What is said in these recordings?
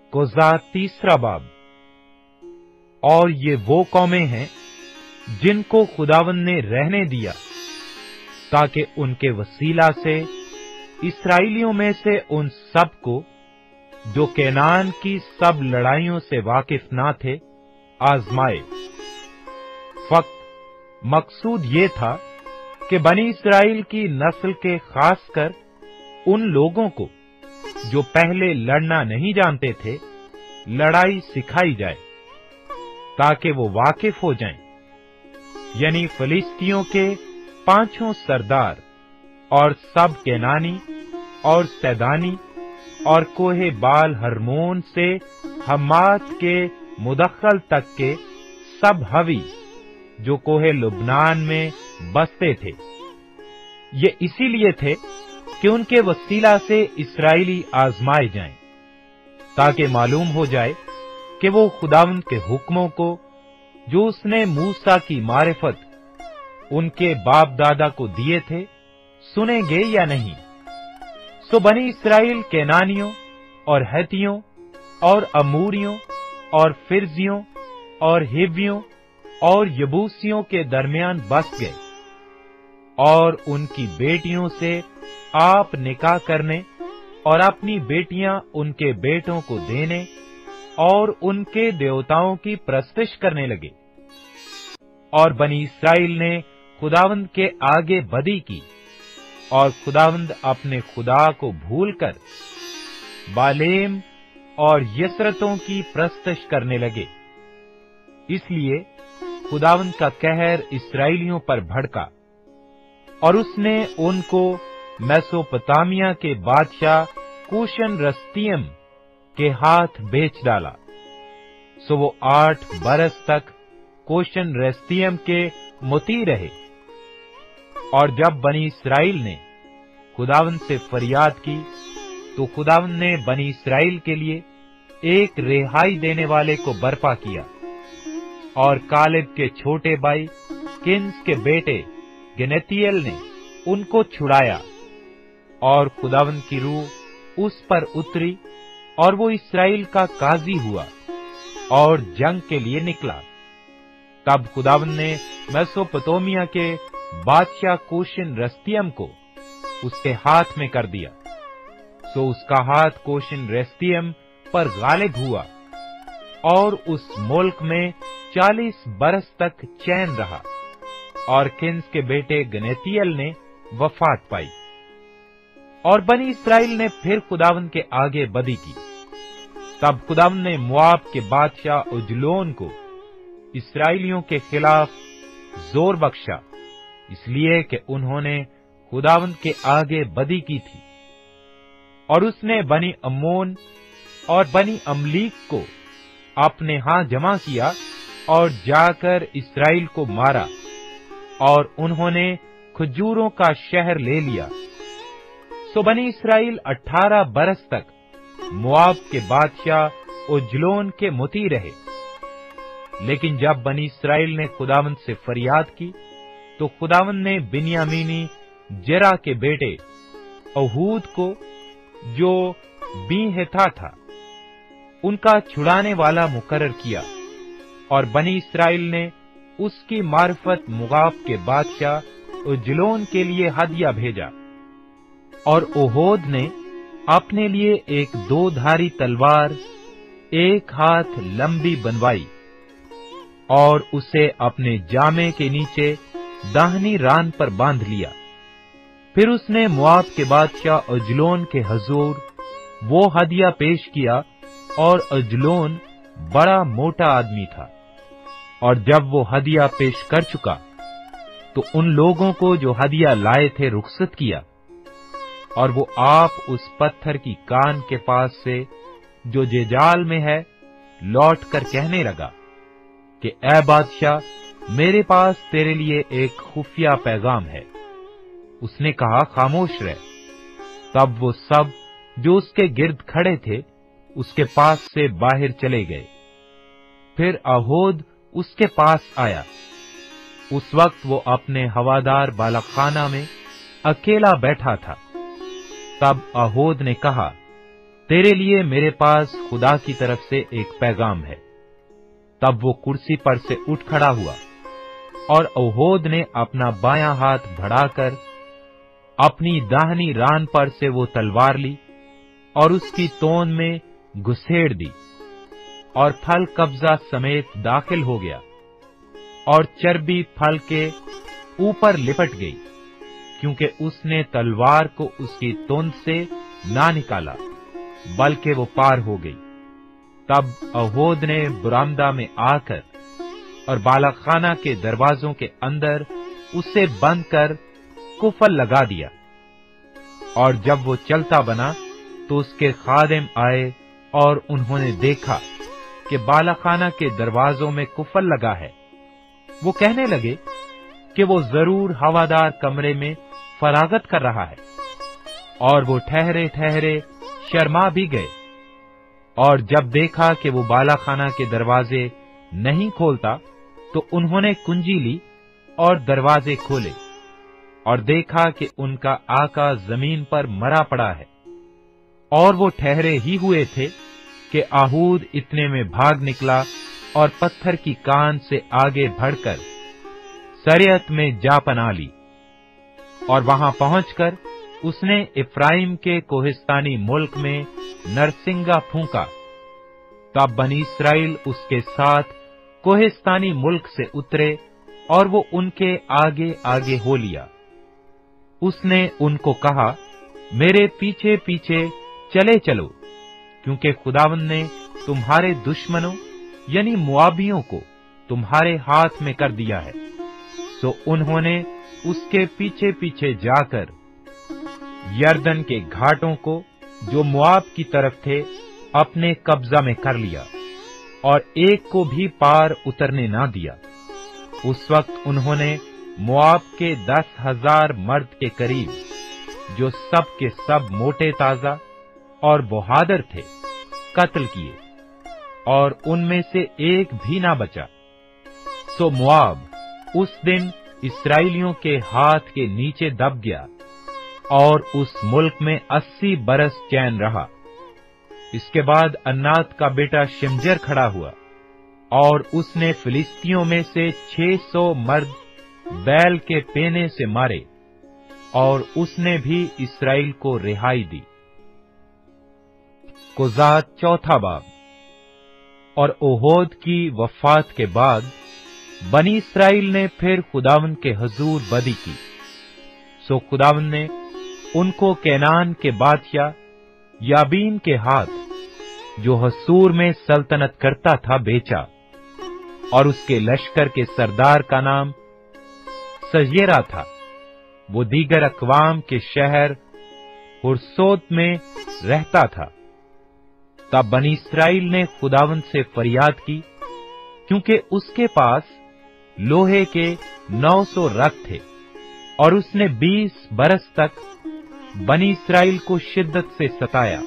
कोज़ात 3 बाब। और ये वो कौमें हैं जिनको खुदावंद ने रहने दिया, ताकि उनके वसीला से इस्राएलियों में से उन सब को जो केनान की सब लड़ाइयों से वाकिफ ना थे, आजमाए। फक्त मकसूद ये था कि बनी इस्राएल की नस्ल के खासकर उन लोगों को जो पहले लड़ना नहीं जानते थे, लड़ाई सिखाई जाए, ताकि वो वाकिफ हो जाएं। यानी फिलिस्तियों के 5 सरदार और सब केनानी और सैदानी और कोहे बाल हरमोन से हमात के मुदख्खल तक के सब हवी जो कोहे लुबनान में बसते थे। ये इसीलिए थे कि उनके वसीला से इस्राएली आजमाए जाएं, ताकि मालूम हो जाए कि वो खुदावंद के हुक्मों को जो उसने मूसा की मारिफत उनके बाप दादा को दिए थे, सुनेंगे या नहीं। सो बनी इस्राएल केनानियों और हेतियों और अमूरियों और फिरजियों और हिव्वियों और यबूसियों के दरमियान बस गए, और उनकी बेटियों से आप निकाह करने और अपनी बेटियां उनके बेटों को देने और उनके देवताओं की प्रस्तिश करने लगे। और बनी इस्राएल ने खुदावंद के आगे बदी की, और खुदावंद अपने खुदा को भूलकर बालेम और यसरतों की प्रस्तिश करने लगे। इसलिए खुदावंद का कहर इस्राएलियों पर भड़का, और उसने उनको मेसोपोटामिया के बादशाह कूशन रस्तियम के हाथ बेच डाला। सो वो 8 बरस तक कूशन रस्तियम के मुती रहे। और जब बनी इस्राएल ने खुदावंद से फरियाद की, तो खुदावंद ने बनी इस्राएल के लिए एक रिहाई देने वाले को बर्पा किया, और कालेब के छोटे भाई किन्स के बेटे गनेतियल ने उनको छुड़ाया। और खुदावंद की रूह उस पर उतरी, और वो इस्राएल का काजी हुआ और जंग के लिए निकला। तब खुदावंद ने मेसोपोटामिया के बादशाह कूशन रस्तियम को उसके हाथ में कर दिया। सो उसका हाथ कूशन रस्तियम पर गालिब हुआ, और उस मुल्क में 40 बरस तक चैन रहा। और किन्स के बेटे गनेतियल ने वफात पाई। और बनी इस्राएल ने फिर खुदावंद के आगे बदी की। तब खुदावंद ने मोआब के बादशाह उजलोन को इस्राएलियों के खिलाफ जोर बख्शा, इसलिए कि उन्होंने खुदावंद के आगे बदी की थी। और उसने बनी अम्मोन और बनी अमलीक को अपने हाथ जमा किया, और जाकर इस्राएल को मारा, और उन्होंने खजूरों का शहर ले लिया। सो बनी इस्राएल 18 बरस तक मोआब के बादशाह उजलोन के मुती रहे। लेकिन जब बनी इस्राएल ने खुदावंद से फरियाद की, तो खुदावंद ने बिन्यामीनी जेरा के बेटे अहूद को, जो बीहेथा था, उनका छुड़ाने वाला मुकर्रर किया। और बनी इस्राएल ने उसकी मार्फत मुगाब के बादशाह उजलोन के लिए हदिया भेजा। और ओहोद ने अपने लिए एक 2-धारी तलवार 1 हाथ लंबी बनवाई, और उसे अपने जामे के नीचे दाहिनी रान पर बांध लिया। फिर उसने मोआब के बादशाह अजलोन के हजूर वो हदिया पेश किया, और अजलोन बड़ा मोटा आदमी था। और जब वो हदिया पेश कर चुका, तो उन लोगों को जो हदिया लाए थे रुखसत किया। और वो आप उस पत्थर की कान के पास से जो जेजाल में है लौट कर कहने लगा कि ऐ बादशाह, मेरे पास तेरे लिए एक खुफिया पैगाम है। उसने कहा, खामोश रह। तब वो सब जो उसके गिर्द खड़े थे उसके पास से बाहर चले गए। फिर अहोद उसके पास आया। उस वक्त वो अपने हवादार बालखाना में अकेला बैठा था। तब अहोद ने कहा, तेरे लिए मेरे पास खुदा की तरफ से एक पैगाम है। तब वो कुर्सी पर से उठ खड़ा हुआ और ओहोद ने अपना बायां हाथ बढ़ाकर अपनी दाहिनी रान पर से वो तलवार ली और उसकी तोन में घुसेड़ दी और फल कब्जा समेत दाखिल हो गया और चर्बी फल के ऊपर लिपट गई, क्योंकि उसने तलवार को उसकी तोंद से ना निकाला, बल्कि वो पार हो गई। तब ओहोद ने बरामदा में आकर और बालाखाना के दरवाजों के अंदर उसे बंद कर कुफल लगा दिया। और जब वो चलता बना तो उसके खादिम आए और उन्होंने देखा कि बालाखाना के दरवाजों में कुफल लगा है। वो कहने लगे कि वो जरूर हवादार कमरे में फरागत कर रहा है, और वो ठहरे ठहरे शर्मा भी गए। और जब देखा कि वो बालाखाना के दरवाजे नहीं खोलता, तो उन्होंने कुंजी ली और दरवाजे खोले और देखा कि उनका आका जमीन पर मरा पड़ा है। और वो ठहरे ही हुए थे कि आहूद इतने में भाग निकला और पत्थर की कान से आगे बढ़कर सरियत में जा पना ली। और वहां पहुंचकर उसने इफ्राइम के कोहिस्तानी मुल्क में नरसिंगा फूंका। तब बनी इस्राएल उसके साथ कोहिस्तानी मुल्क से उतरे और वो उनके आगे आगे हो लिया। उसने उनको कहा, मेरे पीछे पीछे चले चलो, क्योंकि खुदावंद ने तुम्हारे दुश्मनों यानी मुआबियों को तुम्हारे हाथ में कर दिया है। सो उन्होंने उसके पीछे पीछे जाकर यरदन के घाटों को जो मुआब की तरफ थे अपने कब्जा में कर लिया और एक को भी पार उतरने ना दिया। उस वक्त उन्होंने मुआब के 10,000 मर्द के करीब, जो सब के सब मोटे ताजा और बहादुर थे, कत्ल किए, और उनमें से एक भी ना बचा। सो मुआब उस दिन इस्राएलियों के हाथ के नीचे दब गया और उस मुल्क में 80 बरस चैन रहा। इसके बाद अन्नात का बेटा शिमजर खड़ा हुआ और उसने फिलिस्तियों में से 600 मर्द बैल के पेने से मारे, और उसने भी इस्राएल को रिहाई दी। कोजात चौथा बाब। और ओहोद की वफात के बाद बनी इस्राएल ने फिर खुदावंद के हजूर बदी की। सो खुदावंद ने उनको कैनान के बादशाह याबीन के हाथ, जो हसूर में सल्तनत करता था, बेचा, और उसके लश्कर के सरदार का नाम सजेरा था। वो दीगर अकवाम के शहर हुरसोत में रहता था। तब बनी इस्राएल ने खुदावंद से फरियाद की, क्योंकि उसके पास लोहे के 900 रथ थे, और उसने 20 बरस तक बनी इस्राएल को शिद्दत से सताया।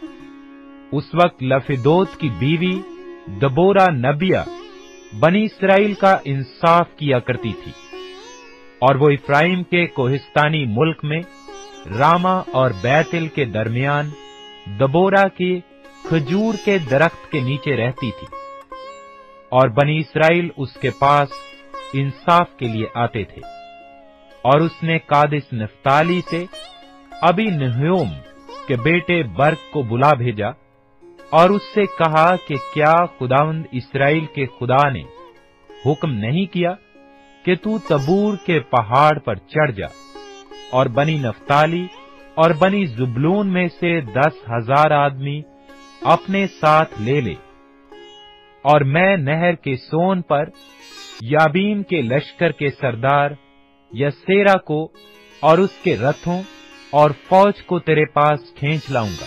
उस वक्त लफिदोत की बीवी दबोरा नबिया बनी इस्राएल का इंसाफ किया करती थी, और वो इफ्राइम के कोहिस्तानी मुल्क में रामा और बैतिल के दरमियान दबोरा के खजूर के दरख्त के नीचे रहती थी, और बनी इस्राएल उसके पास इंसाफ के लिए आते थे। और उसने कादिस नफ्ताली से अबी नहयोम के बेटे बर्क को बुला भेजा और उससे कहा कि क्या खुदावंद इस्राएल के खुदा ने हुक्म नहीं किया कि तू तबूर के पहाड़ पर चढ़ जा और बनी नफ्ताली और बनी जुबलून में से 10,000 आदमी अपने साथ ले ले, और मैं नहर के सोन पर याबीन के लश्कर के सरदार यसेरा को और उसके रथों और फौज को तेरे पास खींच लाऊंगा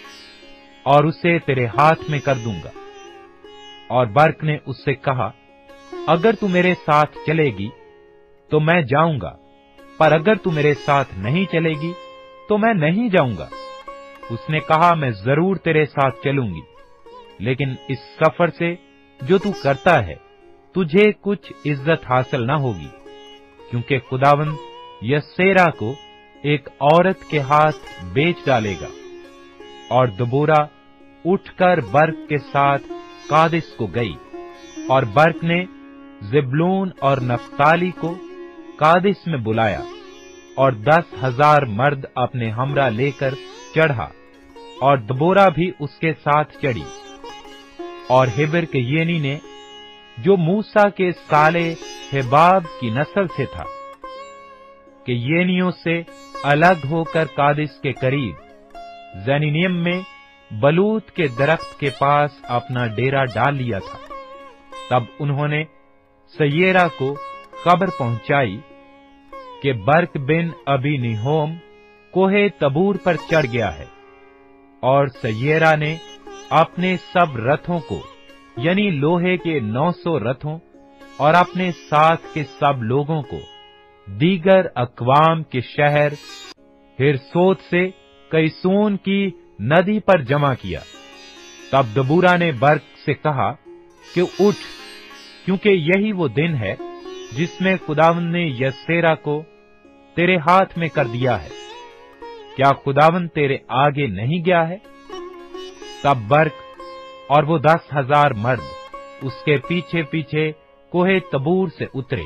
और उसे तेरे हाथ में कर दूंगा। और बर्क ने उससे कहा, अगर तू मेरे साथ चलेगी तो मैं जाऊंगा, पर अगर तू मेरे साथ नहीं चलेगी तो मैं नहीं जाऊंगा। उसने कहा, मैं जरूर तेरे साथ चलूंगी, लेकिन इस सफर से जो तू करता है तुझे कुछ इज्जत हासिल ना होगी, क्योंकि खुदावंद यसेरा को एक औरत के हाथ बेच डालेगा। और दबोरा उठकर बर्क के साथ कादिस को गई, और बर्क ने ज़ेबूलून और नप्ताली को कादिस में बुलाया, और 10,000 मर्द अपने हमरा लेकर चढ़ा, और दबोरा भी उसके साथ चढ़ी। और हेबर के येनी ने, जो मूसा के साले हेबाब की नस्ल से था, के येनियों से अलग होकर कादिस के करीब ज़नीनिम में बलूत के दरख्त के पास अपना डेरा डाल लिया था। तब उन्होंने सयेरा को खबर पहुंचाई कि बर्क बिन अबी निहोम कोहे तबूर पर चढ़ गया है, और सयेरा ने अपने सब रथों को, यानी लोहे के 900 रथों, और अपने साथ के सब लोगों को दीगर अकवाम के शहर हिरसोत से कैसून की नदी पर जमा किया। तब दबूरा ने बर्क से कहा कि उठ, क्योंकि यही वो दिन है जिसमें खुदावंद ने यसेरा को तेरे हाथ में कर दिया है। क्या खुदावंद तेरे आगे नहीं गया है? तब बर्क और वो 10,000 मर्द उसके पीछे पीछे कोहे तबूर से उतरे,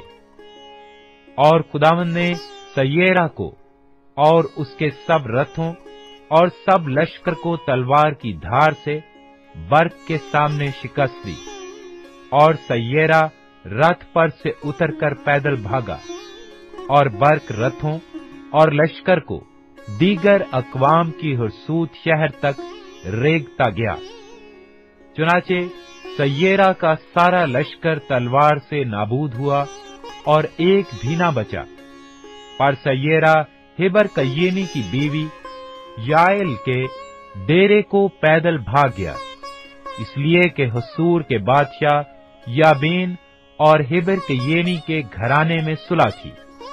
और खुदावंद ने सयेरा को और उसके सब रथों और सब लश्कर को तलवार की धार से बर्क के सामने शिकस्त दी, और सयेरा रथ पर से उतरकर पैदल भागा, और बर्क रथों और लश्कर को दीगर अकवाम की हुरसूत शहर तक रेगता गया। चुनाचे सयेरा का सारा लश्कर तलवार से नाबूद हुआ, और एक भी ना बचा। पर सयेरा हेबर कय्येनी की बीवी याएल के डेरे को पैदल भाग गया, इसलिए कि हसूर के बादशाह याबीन और हेबर कय्येनी के घराने में सुलह थी।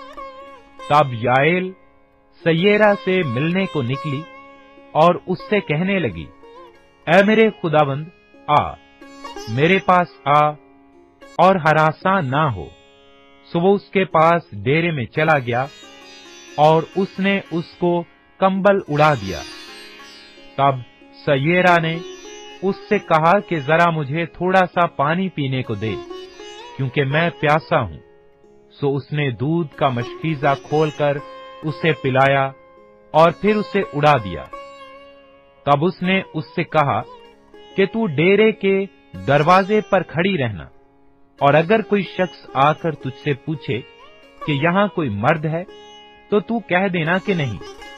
तब याएल सयेरा से मिलने को निकली और उससे कहने लगी, ऐ मेरे खुदावंद, आ मेरे पास आ और हरासा ना हो। सो वो उसके पास डेरे में चला गया, और उसने उसको कंबल उड़ा दिया। तब सयेरा ने उससे कहा कि जरा मुझे थोड़ा सा पानी पीने को दे, क्योंकि मैं प्यासा हूं। सो उसने दूध का मशकीजा खोलकर उसे पिलाया और फिर उसे उड़ा दिया। तब उसने उससे कहा कि तू डेरे के दरवाजे पर खड़ी रहना, और अगर कोई शख्स आकर तुझसे पूछे कि यहां कोई मर्द है, तो तू कह देना कि नहीं।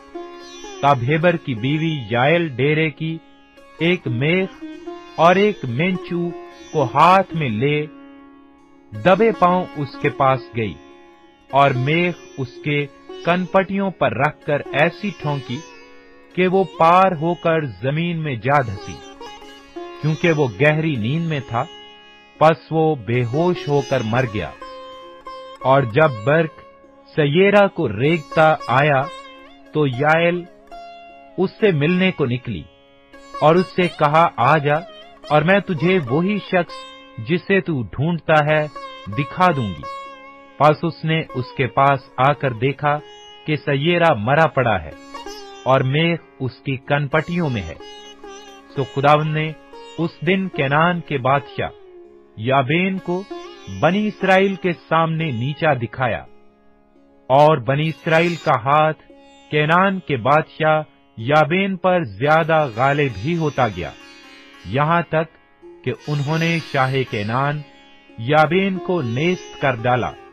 तब हेबर की बीवी याएल डेरे की एक मेख और एक मेंचू को हाथ में ले दबे पांव उसके पास गई, और मेख उसके कनपटियों पर रखकर ऐसी ठोंकी कि वो पार होकर जमीन में जा धसी, क्योंकि वो गहरी नींद में था। पस वो बेहोश होकर मर गया। और जब बर्क सयेरा को रेगता आया, तो याएल उससे मिलने को निकली और उससे कहा, आ जा, और मैं तुझे वही शख्स जिसे तू ढूंढता है दिखा दूंगी। पस उसने उसके पास आकर देखा कि सयेरा मरा पड़ा है, और मेख उसकी कनपटियों में है। सो खुदावंद ने उस दिन केनान के बादशाह याबीन को बनी इस्राएल के सामने नीचा दिखाया, और बनी इस्राएल का हाथ केनान के बादशाह याबीन पर ज्यादा गालिब ही होता गया, यहां तक कि उन्होंने शाहे केनान याबीन को नेस्त कर डाला।